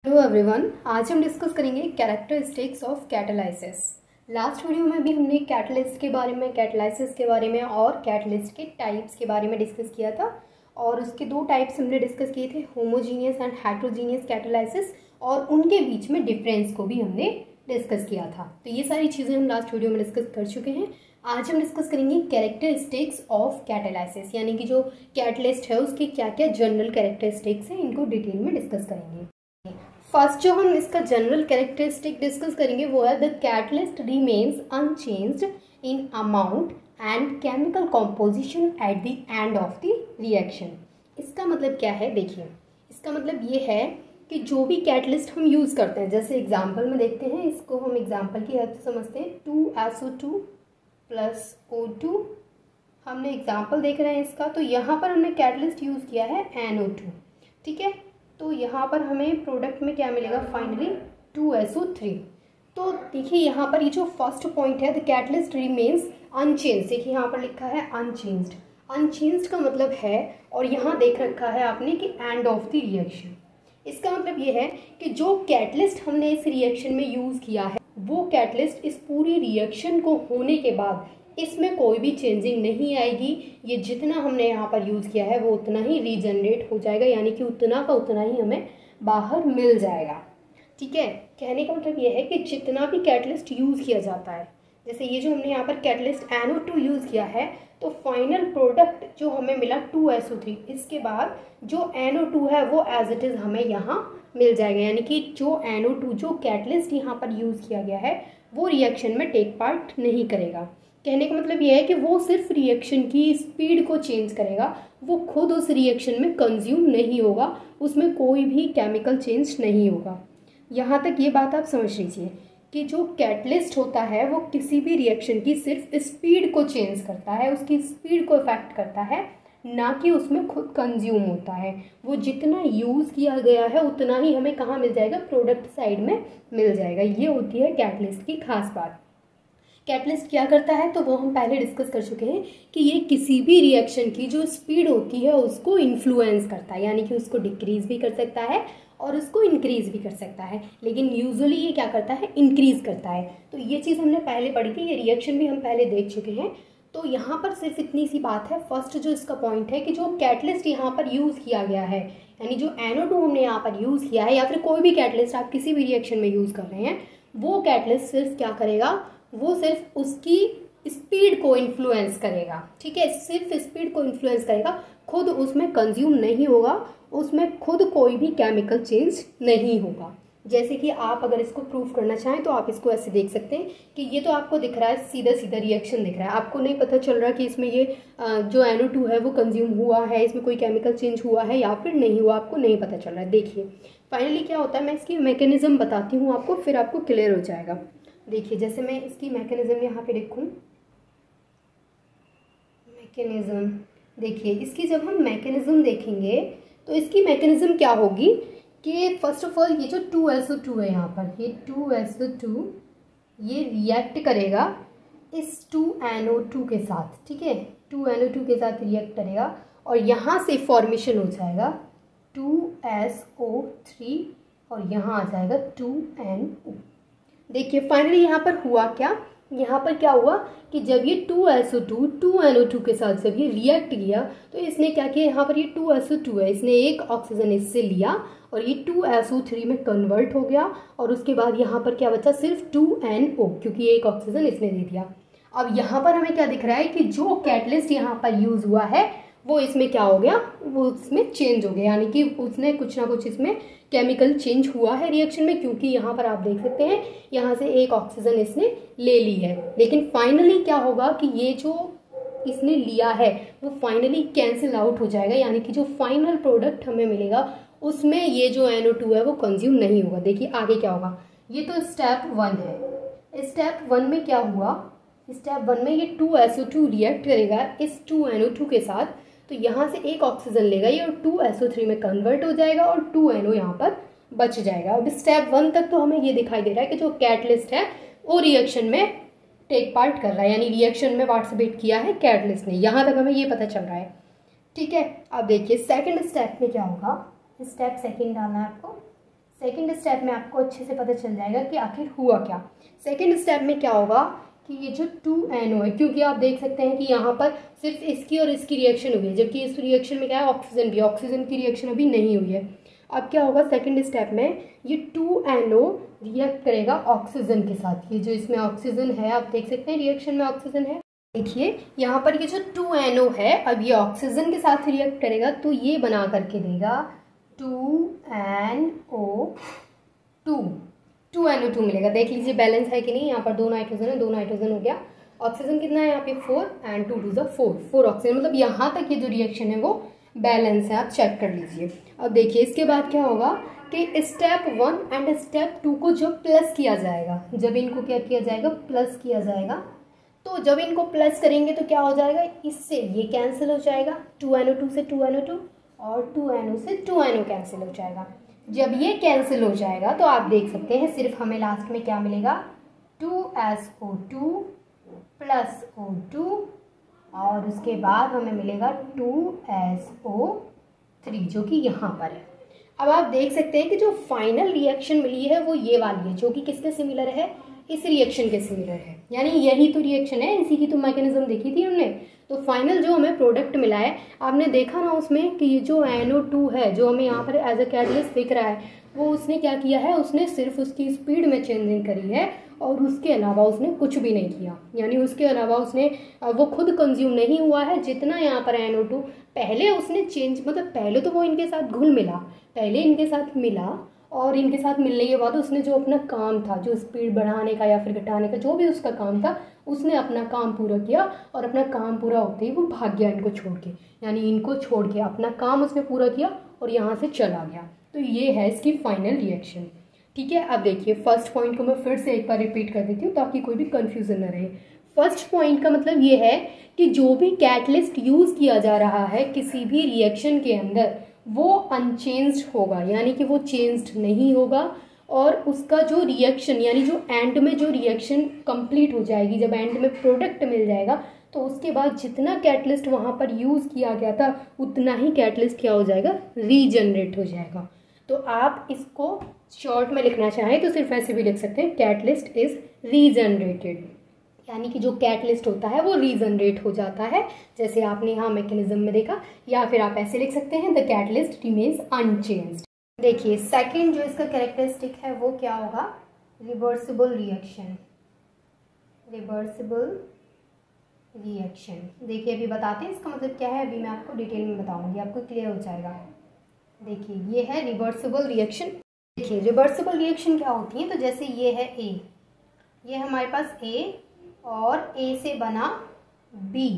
Hello everyone, आज हम discuss करेंगे characteristics of catalysis. Last video में भी हमने कैटलिस्ट के बारे में, कैटालाइसिस के बारे में और कैटलिस्ट के टाइप्स के बारे में डिस्कस किया था। और उसके दो टाइप्स हमने डिस्कस किए थे, होमोजीनियस एंड हेट्रोजीनियस कैटालाइसिस, और उनके बीच में डिफरेंस को भी हमने डिस्कस किया था। तो ये सारी चीज़ें हम लास्ट वीडियो में डिस्कस कर चुके हैं। आज हम डिस्कस करेंगे कैरेक्टरिस्टिक्स ऑफ कैटालाइसिस, यानी कि जो कैटलिस्ट है उसके क्या क्या जनरल कैरेक्टरिस्टिक्स हैं, इनको डिटेल में डिस्कस करेंगे। फर्स्ट जो हम इसका जनरल कैरेक्टरिस्टिक डिस्कस करेंगे वो है the catalyst remains unchanged in amount and chemical composition at the end of the reaction. इसका मतलब क्या है, देखिए इसका मतलब ये है कि जो भी कैटलिस्ट हम यूज़ करते हैं, जैसे एग्जांपल में देखते हैं, इसको हम एग्जांपल की हेल्प से समझते हैं। 2SO2 + O2 हमने एग्जांपल देख रहे हैं इसका। तो यहाँ पर हमने कैटलिस्ट यूज़ किया है NO2, ठीक है। तो यहाँ पर हमें प्रोडक्ट में क्या मिलेगा, फाइनली 2SO3। तो देखिए यहाँ पर ये जो फर्स्ट पॉइंट है, द कैटलिस्ट रिमेन्स अनचेंज्ड, देखिए यहाँ पर लिखा है अनचेंज्ड। अनचेंज्ड का मतलब है, और यहाँ देख रखा है आपने कि एंड ऑफ द रिएक्शन। इसका मतलब ये है कि जो कैटलिस्ट हमने इस रिएक्शन में यूज़ किया है, वो कैटलिस्ट इस पूरी रिएक्शन को होने के बाद इसमें कोई भी चेंजिंग नहीं आएगी। ये जितना हमने यहाँ पर यूज़ किया है वो उतना ही रीजनरेट हो जाएगा, यानी कि उतना का उतना ही हमें बाहर मिल जाएगा, ठीक है। कहने का मतलब ये है कि जितना भी कैटलिस्ट यूज़ किया जाता है, जैसे ये जो हमने यहाँ पर कैटलिस्ट NO2 यूज़ किया है, तो फाइनल प्रोडक्ट जो हमें मिला 2SO3, इसके बाद जो NO2 है वो एज इट इज़ हमें यहाँ मिल जाएगा। यानी कि जो NO2 जो कैटलिस्ट यहाँ पर यूज़ किया गया है वो रिएक्शन में टेक पार्ट नहीं करेगा। कहने का मतलब यह है कि वो सिर्फ रिएक्शन की स्पीड को चेंज करेगा, वो खुद उस रिएक्शन में कंज्यूम नहीं होगा, उसमें कोई भी केमिकल चेंज नहीं होगा। यहाँ तक ये बात आप समझ लीजिए कि जो कैटलिस्ट होता है वो किसी भी रिएक्शन की सिर्फ स्पीड को चेंज करता है, उसकी स्पीड को इफेक्ट करता है, ना कि उसमें खुद कंज्यूम होता है। वो जितना यूज़ किया गया है उतना ही हमें कहाँ मिल जाएगा, प्रोडक्ट साइड में मिल जाएगा। ये होती है कैटलिस्ट की खास बात। कैटलिस्ट क्या करता है तो वो हम पहले डिस्कस कर चुके हैं कि ये किसी भी रिएक्शन की जो स्पीड होती है उसको इन्फ्लुएंस करता है, यानी कि उसको डिक्रीज़ भी कर सकता है और उसको इंक्रीज़ भी कर सकता है, लेकिन यूजुअली ये क्या करता है, इंक्रीज़ करता है। तो ये चीज़ हमने पहले पढ़ी थी, ये रिएक्शन भी हम पहले देख चुके हैं। तो यहाँ पर सिर्फ इतनी सी बात है, फर्स्ट जो इसका पॉइंट है कि जो कैटलिस्ट यहाँ पर यूज़ किया गया है, यानी जो NO2 हमने यहाँ पर यूज़ किया है, या फिर कोई भी कैटलिस्ट आप किसी भी रिएक्शन में यूज़ कर रहे हैं, वो कैटलिस्ट सिर्फ क्या करेगा, वो सिर्फ उसकी स्पीड को इन्फ्लुएंस करेगा, ठीक है। सिर्फ स्पीड को इन्फ्लुएंस करेगा, खुद उसमें कंज्यूम नहीं होगा, उसमें खुद कोई भी केमिकल चेंज नहीं होगा। जैसे कि आप अगर इसको प्रूफ करना चाहें तो आप इसको ऐसे देख सकते हैं कि ये तो आपको दिख रहा है, सीधा सीधा रिएक्शन दिख रहा है, आपको नहीं पता चल रहा कि इसमें ये जो NO2 है वो कंज्यूम हुआ है, इसमें कोई केमिकल चेंज हुआ है या फिर नहीं हुआ, आपको नहीं पता चल रहा है। देखिए फाइनली क्या होता है, मैं इसकी मैकेनिज्म बताती हूँ आपको, फिर आपको क्लियर हो जाएगा। देखिए जैसे मैं इसकी मैकेनिज्म यहाँ पे लिखूँ, मैकेनिज्म, देखिए इसकी जब हम मैकेनिज्म देखेंगे तो इसकी मैकेनिज्म क्या होगी कि फर्स्ट ऑफ ऑल ये जो 2SO2 है यहाँ पर, ये 2SO2 ये रिएक्ट करेगा इस 2NO2 के साथ, ठीक है। 2NO2 के साथ रिएक्ट करेगा और यहाँ से फॉर्मेशन हो जाएगा 2SO3 और यहाँ आ जाएगा 2NO। देखिए फाइनली यहाँ पर हुआ क्या, यहाँ पर क्या हुआ कि जब ये 2SO2 2NO2 के साथ जब ये रिएक्ट किया तो इसने क्या किया, यहाँ पर ये 2SO2 है, इसने एक ऑक्सीजन इससे लिया और ये 2SO3 में कन्वर्ट हो गया, और उसके बाद यहाँ पर क्या बचा, सिर्फ 2NO, क्योंकि एक ऑक्सीजन इसने दे दिया। अब यहाँ पर हमें क्या दिख रहा है कि जो कैटलिस्ट यहाँ पर यूज़ हुआ है वो इसमें क्या हो गया, वो इसमें चेंज हो गया, यानी कि उसने कुछ ना कुछ इसमें केमिकल चेंज हुआ है रिएक्शन में, क्योंकि यहाँ पर आप देख सकते हैं यहाँ से एक ऑक्सीजन इसने ले ली है। लेकिन फाइनली क्या होगा कि ये जो इसने लिया है वो फाइनली कैंसिल आउट हो जाएगा, यानी कि जो फाइनल प्रोडक्ट हमें मिलेगा उसमें ये जो NO2 है वो कंज्यूम नहीं होगा। देखिए आगे क्या होगा, ये तो स्टेप 1 है। स्टेप 1 में क्या हुआ, स्टेप 1 में ये 2SO2 रिएक्ट करेगा इस 2NO2 के साथ, तो यहाँ से एक ऑक्सीजन लेगा ये और 2SO3 में कन्वर्ट हो जाएगा और 2NO यहाँ पर बच जाएगा। अब स्टेप 1 तक तो हमें ये दिखाई दे रहा है कि जो कैटलिस्ट है वो रिएक्शन में टेक पार्ट कर रहा है, यानी रिएक्शन में पार्टिसिपेट किया है कैटलिस्ट ने, यहाँ तक हमें ये पता चल रहा है, ठीक है। अब देखिए सेकंड स्टेप में क्या होगा, स्टेप सेकंड डालना है आपको। सेकेंड स्टेप में आपको अच्छे से पता चल जाएगा कि आखिर हुआ क्या। सेकेंड स्टेप में क्या होगा कि ये जो 2NO है, क्योंकि आप देख सकते हैं कि यहाँ पर सिर्फ इसकी और इसकी रिएक्शन हुई है, जबकि इस रिएक्शन में क्या है, ऑक्सीजन की रिएक्शन अभी नहीं हुई है। अब क्या होगा सेकेंड स्टेप में, ये 2NO रिएक्ट करेगा ऑक्सीजन के साथ। ये जो इसमें ऑक्सीजन है, आप देख सकते हैं रिएक्शन में ऑक्सीजन है, देखिए यहाँ पर ये जो 2NO है अब ये ऑक्सीजन के साथ रिएक्ट करेगा तो ये बना करके देगा 2NO2 मिलेगा। देख लीजिए बैलेंस है कि नहीं, यहाँ पर 2 नाइट्रोजन है, 2 नाइट्रोजन हो गया। ऑक्सीजन कितना है यहाँ पे 4 एंड 2 2 4 ऑक्सीजन, मतलब यहाँ तक ये जो रिएक्शन है वो बैलेंस है, आप चेक कर लीजिए। अब देखिए इसके बाद क्या होगा कि स्टेप 1 एंड स्टेप 2 को जब प्लस किया जाएगा, जब इनको क्या किया जाएगा, प्लस किया जाएगा, तो जब इनको प्लस करेंगे तो क्या हो जाएगा, इससे ये कैंसिल हो जाएगा, 2NO2 से 2NO2 और 2NO से 2NO कैंसिल हो जाएगा। जब ये कैंसिल हो जाएगा तो आप देख सकते हैं सिर्फ हमें लास्ट में क्या मिलेगा, 2SO2 प्लस O2 और उसके बाद हमें मिलेगा 2SO3 जो कि यहाँ पर है। अब आप देख सकते हैं कि जो फाइनल रिएक्शन मिली है वो ये वाली है, जो कि किसके सिमिलर है, इस रिएक्शन के सिमिलर है, यानी यही तो रिएक्शन है, इसी की तो मैकेनिज्म देखी थी हमने। तो फाइनल जो हमें प्रोडक्ट मिला है, आपने देखा ना उसमें कि ये जो NO2 है जो हमें यहाँ पर एज अ कैटलिस्ट दिख रहा है, वो उसने क्या किया है, उसने सिर्फ उसकी स्पीड में चेंजिंग करी है और उसके अलावा उसने कुछ भी नहीं किया, यानी उसके अलावा उसने वो खुद कंज्यूम नहीं हुआ है। जितना यहाँ पर NO2 पहले उसने चेंज, मतलब पहले तो वो इनके साथ घुल मिला, पहले इनके साथ मिला और इनके साथ मिलने के बाद उसने जो अपना काम था, जो स्पीड बढ़ाने का या फिर घटाने का जो भी उसका काम था, उसने अपना काम पूरा किया और अपना काम पूरा होते ही वो भाग गया इनको छोड़ के, यानी इनको छोड़ के अपना काम उसने पूरा किया और यहाँ से चला गया। तो ये है इसकी फाइनल रिएक्शन। ठीक है, अब देखिए फर्स्ट पॉइंट को मैं फिर से एक बार रिपीट कर देती हूँ ताकि कोई भी कन्फ्यूज़न न रहे। फर्स्ट पॉइंट का मतलब ये है कि जो भी कैटलिस्ट यूज़ किया जा रहा है किसी भी रिएक्शन के अंदर वो अनचेंज्ड होगा, यानी कि वो चेंज्ड नहीं होगा और उसका जो रिएक्शन, यानी जो एंड में जो रिएक्शन कंप्लीट हो जाएगी, जब एंड में प्रोडक्ट मिल जाएगा तो उसके बाद जितना कैटलिस्ट वहाँ पर यूज़ किया गया था उतना ही कैटलिस्ट क्या हो जाएगा, रीजनरेट हो जाएगा। तो आप इसको शॉर्ट में लिखना चाहें तो सिर्फ ऐसे भी लिख सकते हैं, कैटलिस्ट इज रीजनरेटेड, यानी कि जो कैटलिस्ट होता है वो रीजनरेट हो जाता है, जैसे आपने यहाँ मैकेनिज्म में देखा। या फिर आप ऐसे लिख सकते हैं, द कैटलिस्ट रिमेन्स अनचेंज्ड। देखिए सेकंड जो इसका कैरेक्टरिस्टिक है वो क्या होगा, रिवर्सिबल रिएक्शन। रिवर्सिबल रिएक्शन देखिए अभी बताते हैं इसका मतलब क्या है, अभी मैं आपको डिटेल में बताऊंगी, आपको क्लियर हो जाएगा। देखिए ये है रिवर्सिबल रिएक्शन। देखिए रिवर्सिबल रिएक्शन क्या होती है, तो जैसे ये है A, ये हमारे पास A और A से बना B,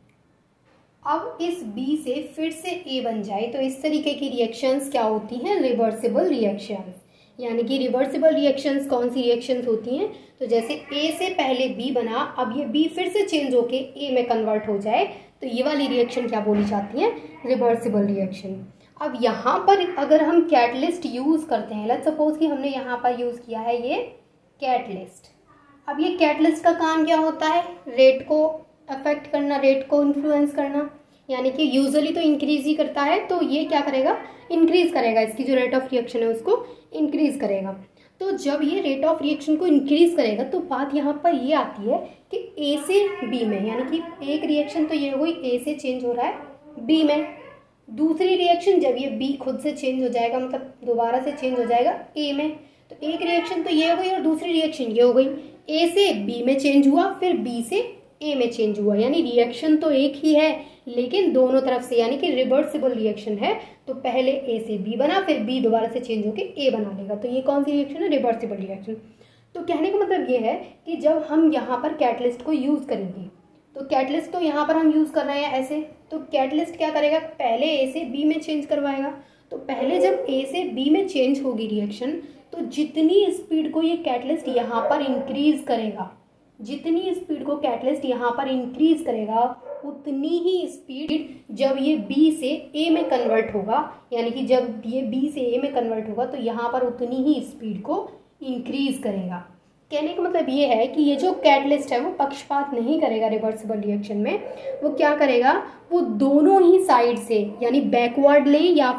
अब इस B से फिर से A बन जाए तो इस तरीके की रिएक्शंस क्या होती हैं, रिवर्सिबल रिएक्शंस। यानी कि रिवर्सिबल रिएक्शंस कौन सी रिएक्शंस होती हैं, तो जैसे A से पहले B बना, अब ये B फिर से चेंज होके A में कन्वर्ट हो जाए तो ये वाली रिएक्शन क्या बोली जाती है, रिवर्सिबल रिएक्शन। अब यहाँ पर अगर हम कैटलिस्ट यूज़ करते हैं, लेट्स सपोज कि हमने यहाँ पर यूज़ किया है ये कैटलिस्ट। अब ये कैटलिस्ट का काम क्या होता है, रेट को अफेक्ट करना, रेट को इन्फ्लुएंस करना, यानी कि यूजुअली तो इंक्रीज ही करता है, तो ये क्या करेगा, इंक्रीज करेगा, इसकी जो रेट ऑफ रिएक्शन है उसको इंक्रीज करेगा। तो जब ये रेट ऑफ रिएक्शन को इंक्रीज करेगा तो बात यहाँ पर ये आती है कि A से B में, यानी कि एक रिएक्शन तो ये हुई A से चेंज हो रहा है B में, दूसरी रिएक्शन जब ये B खुद से चेंज हो जाएगा, मतलब दोबारा से चेंज हो जाएगा A में, तो एक रिएक्शन तो ये हो गई और दूसरी रिएक्शन ये हो गई, A से B में चेंज हुआ फिर B से A में चेंज हुआ, यानी रिएक्शन तो एक ही है लेकिन दोनों तरफ से, यानी कि रिवर्सिबल रिएक्शन है, तो पहले A से B बना फिर B दोबारा से चेंज होकर A बना लेगा, तो ये कौन सी रिएक्शन है, रिवर्सिबल रिएक्शन। तो कहने का मतलब ये है कि जब हम यहाँ पर कैटलिस्ट को यूज़ करेंगे, तो कैटलिस्ट तो यहाँ पर हम यूज़ कर रहे हैं ऐसे, तो कैटलिस्ट क्या करेगा, पहले A से B में चेंज करवाएगा। तो पहले जब A से B में चेंज होगी रिएक्शन, तो जितनी स्पीड को ये कैटलिस्ट यहाँ पर इंक्रीज करेगा, जितनी स्पीड को कैटलिस्ट यहाँ पर इंक्रीज करेगा उतनी ही स्पीड जब ये B से A में कन्वर्ट होगा, यानी कि जब ये B से A में कन्वर्ट होगा तो यहाँ पर उतनी ही स्पीड को इंक्रीज करेगा। कहने का मतलब ये है कि ये जो कैटलिस्ट है वो पक्षपात नहीं करेगा रिवर्सिबल रिएक्शन में, वो क्या करेगा, वो दोनों ही साइड से, यानी बैकवर्ड ले या फिर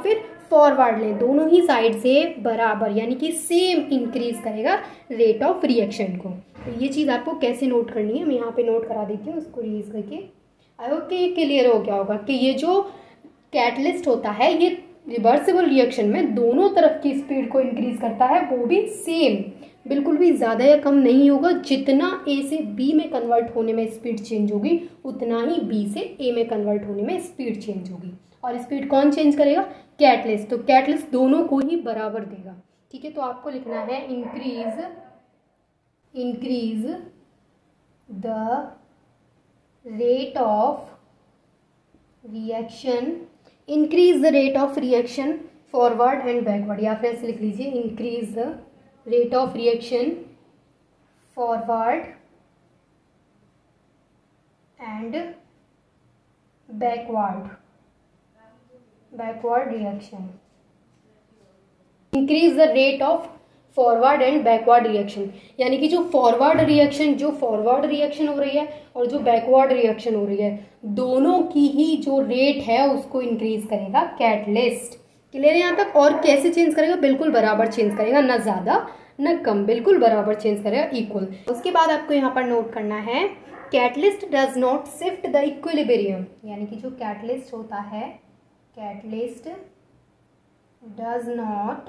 फॉरवर्ड लें, दोनों ही साइड से बराबर यानी कि सेम इंक्रीज करेगा रेट ऑफ रिएक्शन को। तो ये चीज़ आपको कैसे नोट करनी है मैं यहाँ पे नोट करा देती हूँ उसको रिलीज करके। आई होप कि ये क्लियर हो गया होगा कि ये जो कैटलिस्ट होता है ये रिवर्सिबल रिएक्शन में दोनों तरफ की स्पीड को इंक्रीज करता है, वो भी सेम, बिल्कुल भी ज़्यादा या कम नहीं होगा। जितना ए से बी में कन्वर्ट होने में स्पीड चेंज होगी उतना ही बी से ए में कन्वर्ट होने में स्पीड चेंज होगी। और स्पीड कौन चेंज करेगा? कैटलिस्ट। तो कैटलिस्ट दोनों को ही बराबर देगा। ठीक है, तो आपको लिखना है increase the rate of reaction, increase the rate of reaction forward and backward, या फिर ऐसे लिख लीजिए increase the rate of reaction forward and backward reaction. Increase the rate of forward and backward reaction, यानी कि जो फॉरवर्ड रिएक्शन हो रही है और जो बैकवर्ड रिएक्शन हो रही है दोनों की ही जो रेट है उसको इंक्रीज करेगा कैटलिस्ट। क्लियर है यहाँ तक? और कैसे चेंज करेगा? बिल्कुल बराबर चेंज करेगा, ना ज़्यादा न कम, बिल्कुल बराबर चेंज करेगा, इक्वल। उसके बाद आपको यहाँ पर नोट करना है catalyst does not shift the equilibrium, यानी कि जो कैटलिस्ट होता है, catalyst does not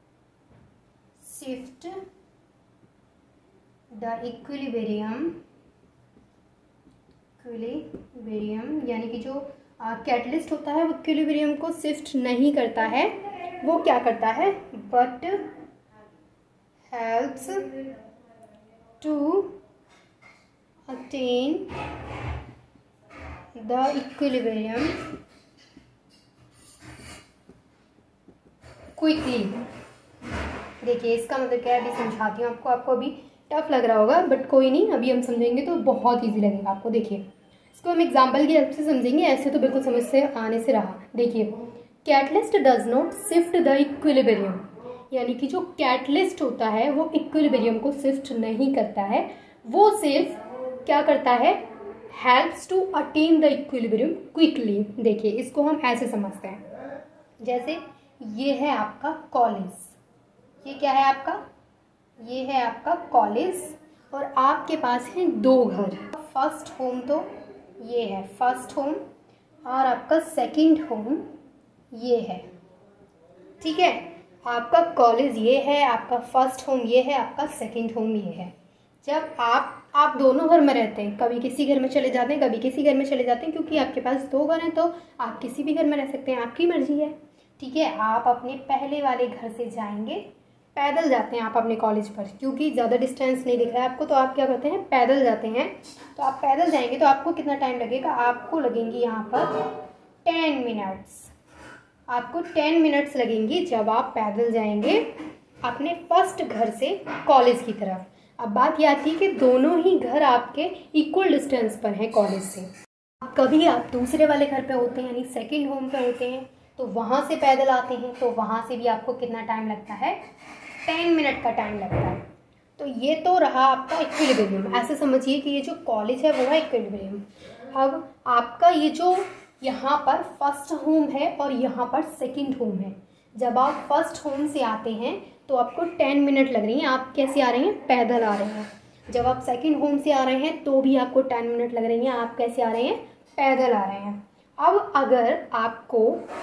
shift the equilibrium, यानी कि जो कैटलिस्ट होता है वो इक्विलिब्रियम को शिफ्ट नहीं करता है, वो क्या करता है? But helps to attain the equilibrium quickly. देखिए इसका मतलब क्या है, अभी समझाती हूँ आपको अभी टफ लग रहा होगा बट कोई नहीं, अभी हम समझेंगे तो बहुत इजी लगेगा आपको। देखिए इसको हम एग्जाम्पल की हेल्प से समझेंगे, ऐसे तो बिल्कुल समझ से आने से रहा। देखिए catalyst does not shift the equilibrium, यानी कि जो कैटलिस्ट होता है वो इक्विलिब्रियम को शिफ्ट नहीं करता है, वो सिर्फ क्या करता है? Helps to attain the equilibrium quickly. देखिए इसको हम ऐसे समझते हैं, जैसे ये है आपका कॉलेज, ये क्या है आपका? ये है आपका कॉलेज और आपके पास हैं दो घर। फर्स्ट होम तो ये है फर्स्ट होम और आपका सेकंड होम ये है। ठीक है, आपका कॉलेज ये है, आपका फर्स्ट होम ये है, आपका सेकंड होम ये है। जब आप दोनों घर में रहते हैं, कभी किसी घर में चले जाते हैं, कभी किसी घर में चले जाते हैं, क्योंकि आपके पास दो घर हैं तो आप किसी भी घर में रह सकते हैं, आपकी मर्जी है। ठीक है, आप अपने पहले वाले घर से जाएंगे, पैदल जाते हैं आप अपने कॉलेज पर, क्योंकि ज़्यादा डिस्टेंस नहीं दिख रहा है आपको, तो आप क्या करते हैं? पैदल जाते हैं। तो आप पैदल जाएंगे तो आपको कितना टाइम लगेगा? आपको लगेंगे यहाँ पर 10 मिनट्स, आपको 10 मिनट्स लगेंगे जब आप पैदल जाएंगे अपने फर्स्ट घर से कॉलेज की तरफ। अब बात यह आती है कि दोनों ही घर आपके इक्वल डिस्टेंस पर हैं कॉलेज से। कभी आप दूसरे वाले घर पे होते हैं यानी सेकंड होम पे होते हैं तो वहाँ से पैदल आते हैं, तो वहाँ से भी आपको कितना टाइम लगता है? 10 मिनट का टाइम लगता है। तो ये तो रहा आपका इक्विलिब्रियम। ऐसे समझिए कि ये जो कॉलेज है वो है इक्विलिब्रियम। अब आपका ये जो यहाँ पर फर्स्ट होम है और यहाँ पर सेकंड होम है, जब आप फर्स्ट होम से आते हैं तो आपको 10 मिनट लग रही हैं। आप कैसे आ रहे हैं? पैदल आ रहे हैं। जब आप सेकंड होम से आ रहे हैं तो भी आपको 10 मिनट लग रही हैं। आप कैसे आ रहे हैं? पैदल आ रहे हैं। अब अगर आपको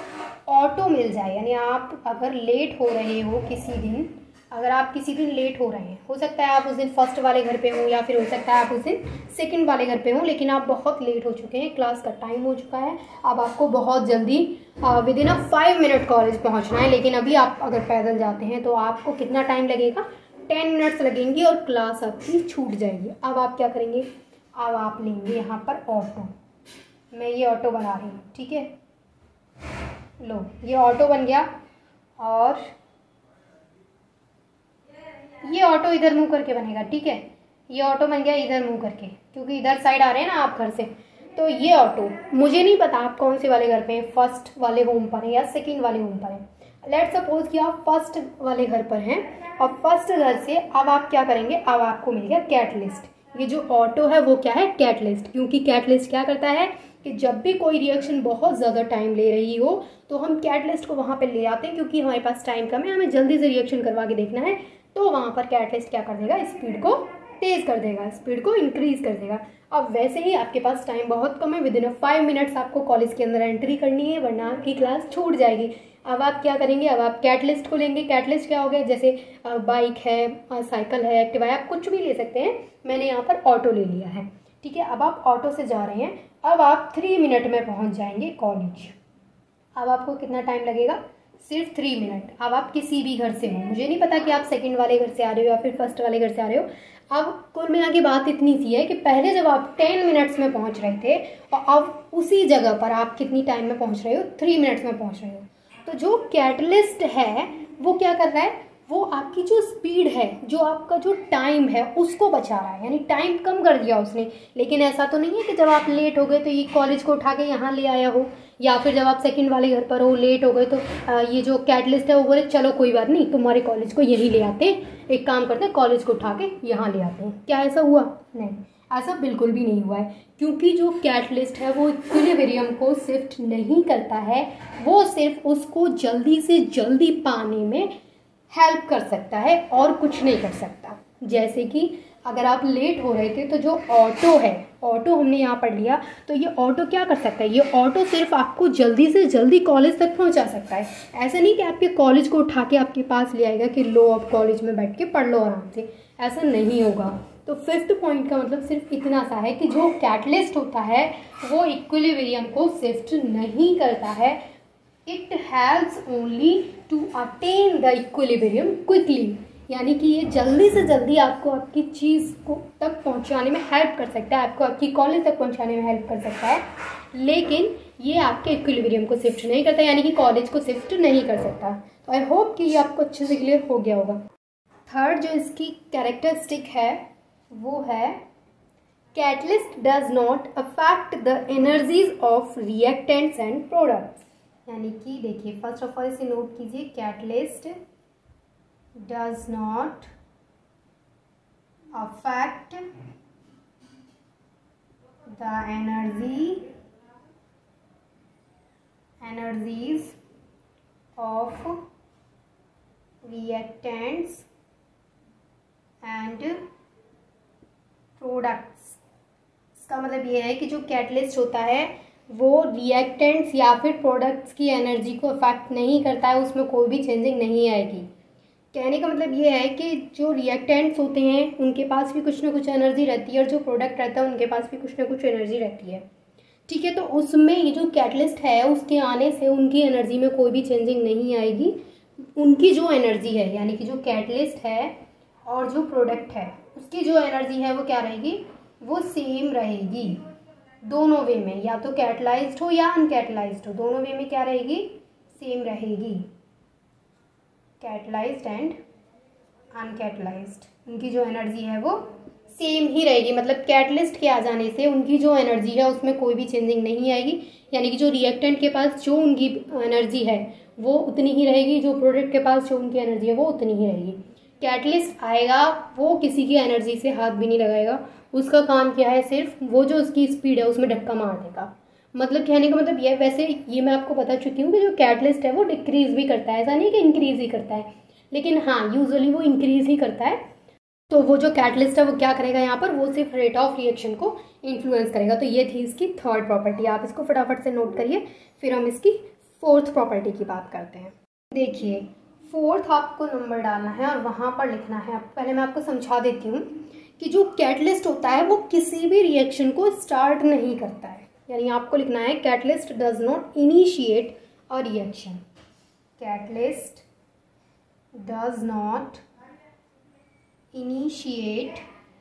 ऑटो मिल जाए, यानी आप अगर लेट हो रहे हो किसी दिन, अगर आप किसी दिन लेट हो रहे हैं, हो सकता है आप उस दिन फर्स्ट वाले घर पे हो या फिर हो सकता है आप उस दिन सेकंड वाले घर पे हो, लेकिन आप बहुत लेट हो चुके हैं, क्लास का टाइम हो चुका है, अब आपको बहुत जल्दी विद इन 5 मिनट कॉलेज पहुंचना है, लेकिन अभी आप अगर पैदल जाते हैं तो आपको कितना टाइम लगेगा? 10 मिनट्स लगेंगे और क्लास आपकी छूट जाएगी। अब आप क्या करेंगे? अब आप लेंगे यहाँ पर ऑटो। मैं ये ऑटो बना रही हूँ, ठीक है, लो ये ऑटो बन गया और ये ऑटो इधर मुंह करके बनेगा। ठीक है, ये ऑटो बन गया इधर मुंह करके, क्योंकि इधर साइड आ रहे हैं ना आप घर से। तो ये ऑटो, मुझे नहीं पता आप कौन से वाले घर पे हैं, फर्स्ट वाले होम पर हैं या सेकंड वाले होम पर हैं। लेट्स सपोज कि आप फर्स्ट वाले घर पर हैं और फर्स्ट घर से अब आप क्या करेंगे? अब आपको मिल गया कैटलिस्ट। ये जो ऑटो है वो क्या है? कैटलिस्ट। क्योंकि कैटलिस्ट क्या करता है? कि जब भी कोई रिएक्शन बहुत ज़्यादा टाइम ले रही हो तो हम कैटलिस्ट को वहाँ पे ले आते हैं, क्योंकि हमारे पास टाइम कम है, हमें जल्दी से रिएक्शन करवा के देखना है। तो वहाँ पर कैटलिस्ट क्या कर देगा, स्पीड को तेज़ कर देगा, स्पीड को इंक्रीज़ कर देगा। अब वैसे ही आपके पास टाइम बहुत कम है, विदिन 5 मिनट्स आपको कॉलेज के अंदर एंट्री करनी है, वरना आपकी क्लास छूट जाएगी। अब आप क्या करेंगे, अब आप कैटलिस्ट को लेंगे। कैटलिस्ट क्या हो गया, जैसे बाइक है, साइकिल है, एक्टिवा है, आप कुछ भी ले सकते हैं। मैंने यहाँ पर ऑटो ले लिया है, ठीक है। अब आप ऑटो से जा रहे हैं, अब आप 3 मिनट में पहुँच जाएंगे कॉलेज। अब आपको कितना टाइम लगेगा, सिर्फ 3 मिनट। अब आप किसी भी घर से हो, मुझे नहीं पता कि आप सेकंड वाले घर से आ रहे हो या फिर फर्स्ट वाले घर से आ रहे हो। अब कुल मिला के बात इतनी सी है कि पहले जब आप 10 मिनट्स में पहुंच रहे थे और अब उसी जगह पर आप कितनी टाइम में पहुंच रहे हो, 3 मिनट्स में पहुंच रहे हो। तो जो कैटलिस्ट है वो क्या कर रहा है, वो आपकी जो स्पीड है, जो आपका जो टाइम है उसको बचा रहा है, यानी टाइम कम कर दिया उसने। लेकिन ऐसा तो नहीं है कि जब आप लेट हो गए तो ये कॉलेज को उठा के यहाँ ले आया हो, या फिर जब आप सेकंड वाले घर पर हो लेट हो गए तो ये जो कैटलिस्ट है वो बोले चलो कोई बात नहीं, तुम्हारे कॉलेज को यहीं ले आते हैं, एक काम करते हैं कॉलेज को उठा के यहाँ ले आते हैं। क्या ऐसा हुआ? नहीं, ऐसा बिल्कुल भी नहीं हुआ है, क्योंकि जो कैटलिस्ट है वो इक्विलिब्रियम को शिफ्ट नहीं करता है, वो सिर्फ उसको जल्दी से जल्दी पाने में हेल्प कर सकता है और कुछ नहीं कर सकता। जैसे कि अगर आप लेट हो रहे थे तो जो ऑटो है, ऑटो हमने यहाँ पढ़ लिया, तो ये ऑटो क्या कर सकता है, ये ऑटो सिर्फ आपको जल्दी से जल्दी कॉलेज तक पहुँचा सकता है। ऐसा नहीं कि आपके कॉलेज को उठा के आपके पास ले आएगा कि लो अब कॉलेज में बैठ के पढ़ लो आराम से, ऐसा नहीं होगा। तो 5th पॉइंट का मतलब सिर्फ इतना सा है कि जो कैटलिस्ट होता है वो इक्विलिब्रियम को शिफ्ट नहीं करता है। It has only to attain the equilibrium quickly, यानी कि ये जल्दी से जल्दी आपको आपकी चीज़ को तक पहुंचाने में हेल्प कर सकता है, आपको आपकी कॉलेज तक पहुंचाने में हेल्प कर सकता है, लेकिन ये आपके इक्विलिब्रियम को शिफ्ट नहीं करता, यानी कि कॉलेज को शिफ्ट नहीं कर सकता। तो आई होप कि ये आपको अच्छे से क्लियर हो गया होगा। थर्ड जो इसकी कैरेक्टरिस्टिक है वो है catalyst does not affect the energies of reactants and products. यानी कि देखिए, फर्स्ट ऑफ ऑल इसे नोट कीजिए, catalyst does not affect the energies of reactants and products. इसका मतलब ये है कि जो कैटलिस्ट होता है वो रिएक्टेंट्स या फिर प्रोडक्ट्स की एनर्जी को अफेक्ट नहीं करता है, उसमें कोई भी चेंजिंग नहीं आएगी। कहने का मतलब ये है कि जो रिएक्टेंट्स होते हैं उनके पास भी कुछ ना कुछ एनर्जी रहती है और जो प्रोडक्ट रहता है उनके पास भी कुछ ना कुछ एनर्जी रहती है, ठीक है। तो उसमें ये जो कैटलिस्ट है उसके आने से उनकी एनर्जी में कोई भी चेंजिंग नहीं आएगी। उनकी जो एनर्जी है, यानी कि जो कैटलिस्ट है और जो प्रोडक्ट है उसकी जो एनर्जी है वो क्या रहेगी, वो सेम रहेगी दोनों वे में, या तो कैटलाइज्ड हो या अनकैटलाइज्ड हो, दोनों वे में क्या रहेगी, सेम रहेगी। कैटलाइज्ड एंड अनकैटलाइज्ड, उनकी जो एनर्जी है वो सेम ही रहेगी। मतलब कैटलिस्ट के आ जाने से उनकी जो एनर्जी है उसमें कोई भी चेंजिंग नहीं आएगी, यानी कि जो रिएक्टेंट के पास जो उनकी एनर्जी है वो उतनी ही रहेगी, जो प्रोडक्ट के पास जो उनकी एनर्जी है वो उतनी ही रहेगी। कैटलिस्ट आएगा वो किसी की एनर्जी से हाथ भी नहीं लगाएगा, उसका काम क्या है, सिर्फ वो जो उसकी स्पीड है उसमें धक्का मार देगा। मतलब कहने का मतलब ये, वैसे ये मैं आपको बता चुकी हूँ कि जो कैटलिस्ट है वो डिक्रीज भी करता है, ऐसा नहीं कि इंक्रीज ही करता है, लेकिन हाँ यूजुअली वो इंक्रीज ही करता है। तो वो जो कैटलिस्ट है वो क्या करेगा यहाँ पर, वो सिर्फ रेट ऑफ रिएक्शन को इन्फ्लुएंस करेगा। तो ये थी इसकी थर्ड प्रॉपर्टी, आप इसको फटाफट से नोट करिए, फिर हम इसकी फोर्थ प्रॉपर्टी की बात करते हैं। देखिए, फोर्थ आपको नंबर डालना है और वहाँ पर लिखना है। पहले मैं आपको समझा देती हूँ कि जो कैटलिस्ट होता है वो किसी भी रिएक्शन को स्टार्ट नहीं करता है, यानी आपको लिखना है catalyst does not initiate a reaction. Catalyst does not initiate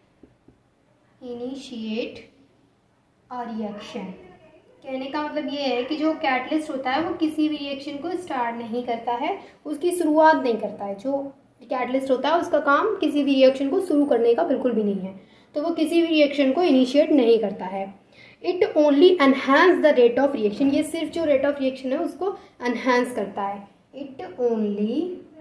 a reaction. कहने का मतलब ये है कि जो कैटलिस्ट होता है वो किसी भी रिएक्शन को स्टार्ट नहीं करता है, उसकी शुरुआत नहीं करता है। जो कैटलिस्ट होता है उसका काम किसी भी रिएक्शन को शुरू करने का बिल्कुल भी नहीं है, तो वो किसी भी रिएक्शन को इनिशिएट नहीं करता है। It only enhance the rate of reaction, ये सिर्फ जो रेट ऑफ रिएक्शन है उसको एनहांस करता है। It only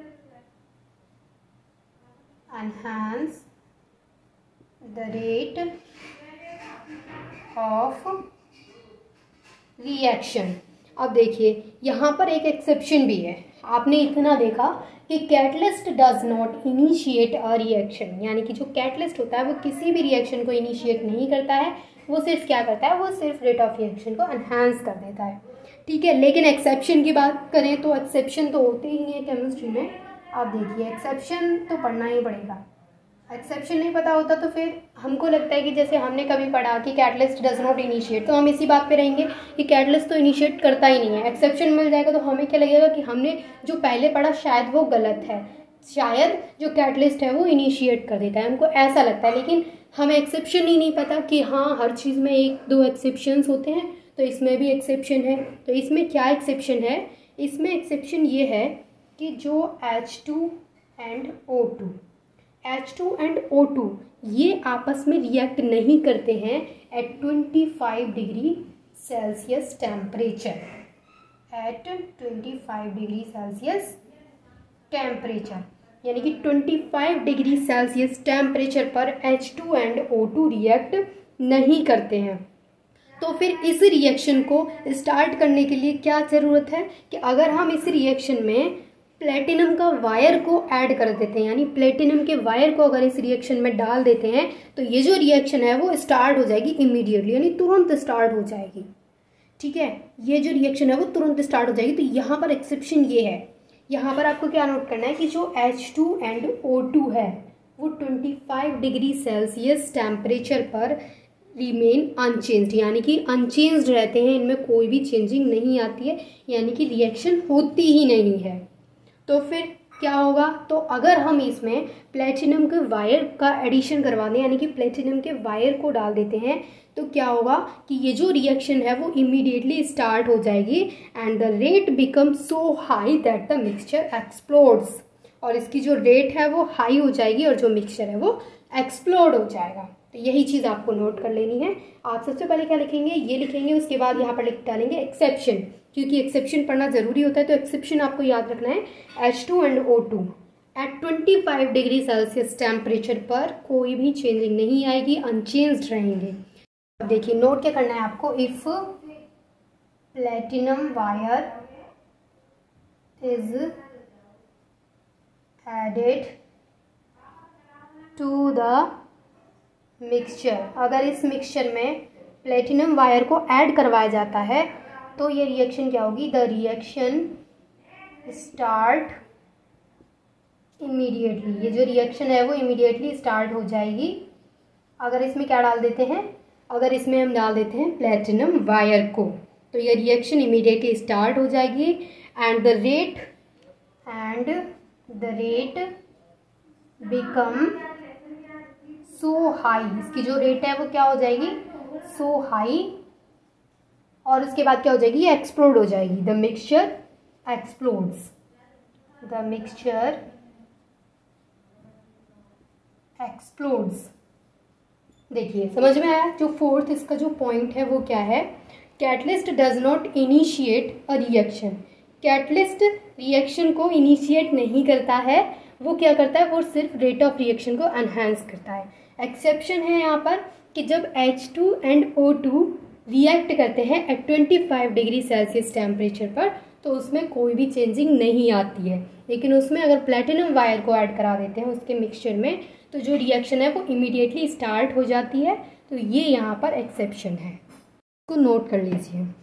enhance the rate of reaction. अब देखिए यहाँ पर एक एक्सेप्शन भी है। आपने इतना देखा कि catalyst does not initiate a reaction, यानी कि जो कैटलिस्ट होता है वो किसी भी रिएक्शन को इनिशिएट नहीं करता है, वो सिर्फ क्या करता है, वो सिर्फ रेट ऑफ रिएक्शन को एनहांस कर देता है। ठीक है, लेकिन एक्सेप्शन की बात करें तो एक्सेप्शन तो होते ही हैं केमिस्ट्री में। आप देखिए एक्सेप्शन तो पढ़ना ही पड़ेगा। एक्सेप्शन नहीं पता होता तो फिर हमको लगता है कि जैसे हमने कभी पढ़ा कि कैटलिस्ट डज नॉट इनिशिएट, तो हम इसी बात पे रहेंगे कि कैटलिस्ट तो इनिशिएट करता ही नहीं है। एक्सेप्शन मिल जाएगा तो हमें क्या लगेगा कि हमने जो पहले पढ़ा शायद वो गलत है, शायद जो कैटलिस्ट है वो इनिशिएट कर देता है, हमको ऐसा लगता है। लेकिन हमें एक्सेप्शन ही नहीं पता कि हाँ हर चीज़ में एक दो एक्सेप्शंस होते हैं, तो इसमें भी एक्सेप्शन है। तो इसमें क्या एक्सेप्शन है, इसमें एक्सेप्शन ये है कि जो H2 एंड O2 ये आपस में रिएक्ट नहीं करते हैं at 25 degree Celsius temperature, at 25 degree Celsius temperature, यानी कि 25 डिग्री सेल्सियस टेम्परेचर पर H2 एंड O2 रिएक्ट नहीं करते हैं। तो फिर इस रिएक्शन को स्टार्ट करने के लिए क्या ज़रूरत है कि अगर हम इस रिएक्शन में प्लेटिनम का वायर को ऐड कर देते हैं, यानी प्लेटिनम के वायर को अगर इस रिएक्शन में डाल देते हैं तो ये जो रिएक्शन है वो स्टार्ट हो जाएगी इमीडिएटली, यानी तुरंत स्टार्ट हो जाएगी। ठीक है, ये जो रिएक्शन है वो तुरंत स्टार्ट हो जाएगी। तो यहाँ पर एक्सेप्शन ये है, यहाँ पर आपको क्या नोट करना है कि जो H2 एंड O2 है वो 25 डिग्री सेल्सियस टेम्परेचर पर रिमेन अनचेंज्ड, यानी कि अनचेंज्ड रहते हैं, इनमें कोई भी चेंजिंग नहीं आती है, यानी कि रिएक्शन होती ही नहीं है। तो फिर क्या होगा, तो अगर हम इसमें प्लेटिनम के वायर का एडिशन करवा दें, यानी कि प्लेटिनम के वायर को डाल देते हैं, तो क्या होगा कि ये जो रिएक्शन है वो इमीडिएटली स्टार्ट हो जाएगी and the rate become so high that the mixture explodes, और इसकी जो रेट है वो हाई हो जाएगी और जो मिक्सचर है वो एक्सप्लोड हो जाएगा। तो यही चीज़ आपको नोट कर लेनी है। आप सबसे पहले क्या लिखेंगे, ये लिखेंगे, उसके बाद यहाँ पर लिख डालेंगे एक्सेप्शन, क्योंकि एक्सेप्शन पढ़ना जरूरी होता है। तो एक्सेप्शन आपको याद रखना है, H2 and O2 at 25 degree Celsius temperature पर कोई भी चेंजिंग नहीं आएगी, अनचेंज्ड रहेंगे। अब देखिए नोट क्या करना है आपको, if platinum wire is added to the mixture, अगर इस मिक्सचर में प्लेटिनम वायर को ऐड करवाया जाता है तो ये रिएक्शन क्या होगी, द रिएक्शन स्टार्ट इमीडिएटली, ये जो रिएक्शन है वो इमीडिएटली स्टार्ट हो जाएगी। अगर इसमें क्या डाल देते हैं, अगर इसमें हम डाल देते हैं प्लेटिनम वायर को, तो ये रिएक्शन इमीडिएटली स्टार्ट हो जाएगी and the rate become so high, इसकी जो रेट है वो क्या हो जाएगी, सो हाई, और उसके बाद क्या हो जाएगी, ये एक्सप्लोड हो जाएगी, the mixture explodes, the mixture explodes. देखिए समझ में आया। जो फोर्थ इसका जो पॉइंट है वो क्या है, catalyst does not initiate a reaction, catalyst reaction को इनिशिएट नहीं करता है, वो क्या करता है, वो सिर्फ रेट ऑफ रिएक्शन को एनहांस करता है। एक्सेप्शन है यहाँ पर कि जब H2 एंड O2 रिएक्ट करते हैं एट 25 डिग्री सेल्सियस टेम्परेचर पर, तो उसमें कोई भी चेंजिंग नहीं आती है। लेकिन उसमें अगर प्लेटिनम वायर को ऐड करा देते हैं उसके मिक्सचर में, तो जो रिएक्शन है वो इमीडिएटली स्टार्ट हो जाती है। तो ये यहाँ पर एक्सेप्शन है, इसको नोट कर लीजिए।